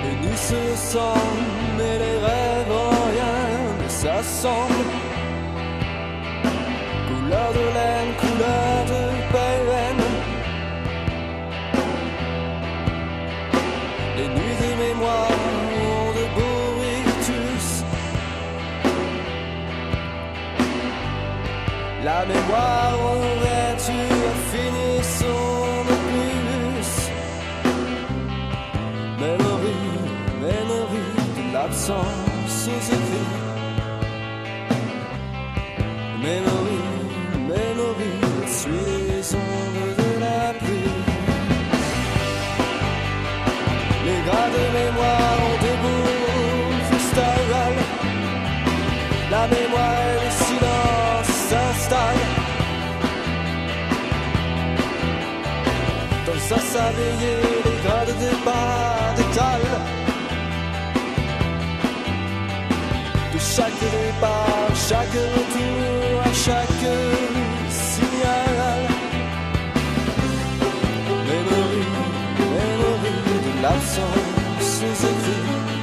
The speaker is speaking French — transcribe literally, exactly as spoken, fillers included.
Les nuits se ressemblent, mais les rêves en rien ne s'assemblent. Couleur de laine, couleur de peine. Les nuits de mémoire ont de beaux rictus. La mémoire en vertu a fini son opus. Memory, memory de l'absence aux écrits. Memory, memory, suis les ondes de la pluie. Les gras de mémoire ont des boules freestyle. La mémoire et le silence s'installent. Dans sa saveillée, les gras de départ détalent. De chaque départ, chaque retour, à chaque signal. Memory, memory de l'absence aux écrits.